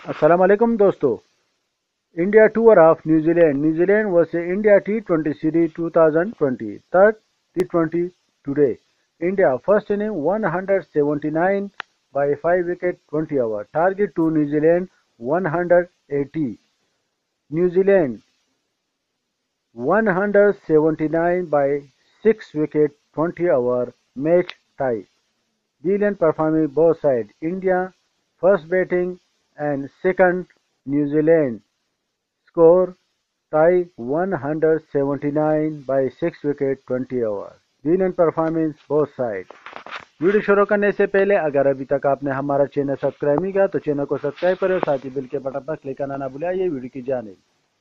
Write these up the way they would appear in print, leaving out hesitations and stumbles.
Assalamu alaikum dosto. India tour of New Zealand. New Zealand versus India T20 series 2020. Third T20 today. India first inning 179 by 5 wicket 20 over. Target to New Zealand 180. New Zealand 179 by 6 wicket 20 over. Match tie. Brilliant performing both sides. India first batting and second New Zealand. Score tie 179 by 6 wicket 20 over. Brilliant performance both sides. Video शुरू करने से पहले अगर अभी तक आपने हमारा channel subscribe नहीं किया तो चैनल को सब्सक्राइब करें और साथ ही बेल के बटन पर क्लिक करना ना भूलें। ये वीडियो की जानिब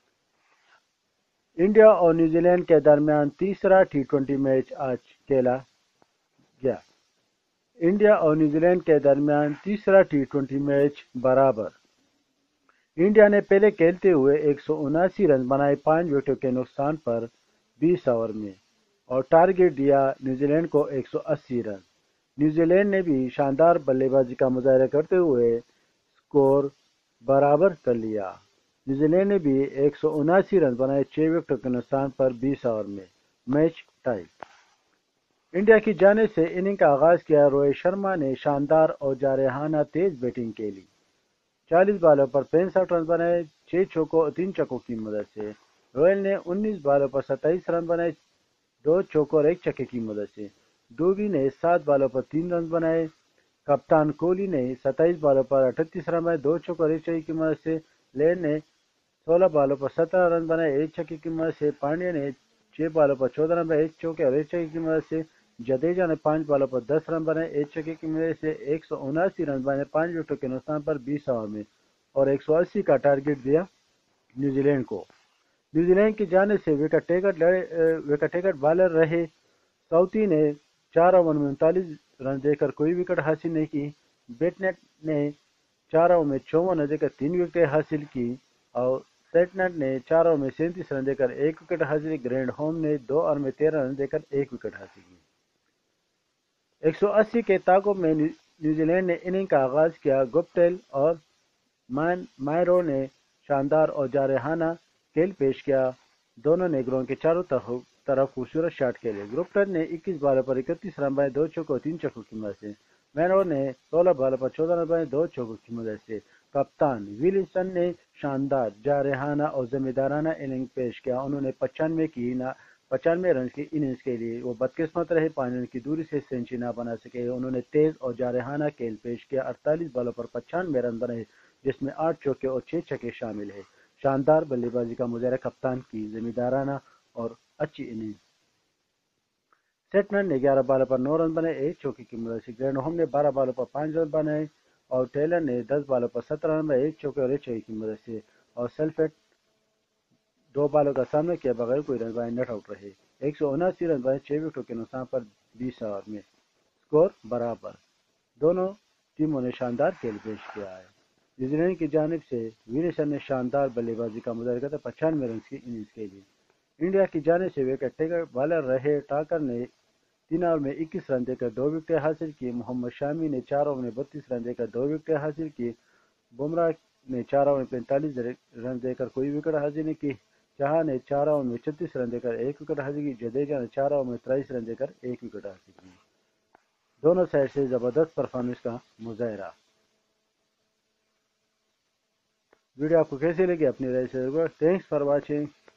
इंडिया और न्यूजीलैंड के दरमियान तीसरा टी20 मैच आज खेला गया। इंडिया और न्यूजीलैंड के दरमियान तीसरा टी20 मैच बराबर। इंडिया ने पहले खेलते हुए 179 रन बनाए 5 विकेटों के नुकसान पर 20 ओवर में और टारगेट दिया न्यूजीलैंड को 180 रन। न्यूजीलैंड ने भी शानदार बल्लेबाजी का मुजाहरा करते हुए स्कोर बराबर कर लिया। न्यूजीलैंड ने भी 179 रन बनाए 6 विकेटों के नुकसान पर 20 ओवर में। Match tie. इंडिया की जानिब से इनिंग का आगाज किया रोहित शर्मा ने शानदार और जारहाना तेज बैटिंग के लिए 40 बालों पर 65 रन बनाए 6 चौकों और 3 छक्कों की मदद से। रोहित ने 19 बालों पर 27 रन बनाए 2 चौकों और 1 छक्के की मदद से। डूबी ने 7 बालों पर 3 रन बनाए। कप्तान कोहली ने 27 बालों पर 38 रन बनाए 2 चौकों और 1 छक्के की मदद से। लेन ने 16 बालों पर 17 रन बनाए 1 छक्के की मदद से। पांड्या ने 6 बालों पर 14 रन बनाए 1 चौके और 1 छक्के की मदद से। जडेजा ने 5 बालों पर 10 रन बनाए 1 छक्के की मदद से 179 रन बनाए 5 विकेटों के नुकसान पर 20 ओवर में और 180 का टारगेट दिया न्यूजीलैंड को। न्यूजीलैंड की जानिब से विकेट टेकर बॉलर रहे साउथी ने 4 ओवर में 39 रन देकर कोई विकेट हासिल नहीं की। बेटनेट ने 4 ओवर में 54 रन देकर 3 विकेट हासिल की और सेटनेट ने 4 ओवर में 37 रन देकर 1 विकेट हासिल की। ग्रैंड होम ने 2 ओवर में 13 रन देकर 1 विकेट हासिल की। 180 के ताक़ुब में न्यूजीलैंड ने इनिंग का आगाज किया। गुप्टिल और मायरो ने शानदार और जारहाना खेल पेश किया। दोनों ने ग्राउंड के चारों तरफ खूबसूरत शॉट खेले। गुप्टिल ने 21 बालों पर 31 रन बनाए 2 चौकों और 3 छक्कों की मदद से। मैरो ने 16 बालों पर 14 रन बनाए 2 चौकों की मदद से। कप्तान विलियमसन ने शानदार जारहाना और जिम्मेदाराना इनिंग पेश किया। उन्होंने 95 रन की इनिंग्स के लिए वो बदकिस्मत रहे 5 रन की दूरी से सेंचुरी ना बना सके। उन्होंने तेज और जारहाना खेल पेश किया। 48 बालों पर 95 रन बनाए जिसमें 8 चौके और 6 छक्के शामिल है। शानदार बल्लेबाजी का मुजाहरा कप्तान की जिम्मेदाराना और अच्छी इनिंग। सेटनर ने 11 बालों पर 9 रन बनाए 1 चौके की मदद से। ग्रैंड होम ने 12 बालों पर 5 रन बनाए और टेलर ने 10 बालों पर 17 रन बनाए 1 चौके और 1 छक्के की मदद से और सेल्फेट 2 बालों का सामना किया बगैर कोई रन बनाए नॉट आउट रहे। 179 रन बनाए 6 विकेटों के नुकसान पर 20 ओवर में। स्कोर बराबर। दोनों टीमों ने शानदार खेल पेश किया है। न्यूजीलैंड की जानिब से विलियमसन ने शानदार बल्लेबाजी का मुजाहरा किया 95 रन की इनिंग्स के लिए। इंडिया की जानिब से विकेट टेकर बॉलर रहे टाकर ने 3 ओवर में 21 रन देकर 2 विकेट हासिल की। मोहम्मद शामी ने 4 ओवर में 32 रन देकर 2 विकेट हासिल की। बुमराह ने 4 ओवर में 45 रन देकर कोई विकेट हासिल नहीं की। चाहा ने 4 ओवर में 36 रन देकर 1 विकेट हासिल की। जडेजा ने 4 ओवर में 23 रन देकर 1 विकेट हासिल की। दोनों साइड से जबरदस्त परफॉर्मेंस का मुजाहरा। वीडियो आपको कैसी लगी अपनी राय से। Thanks for watching.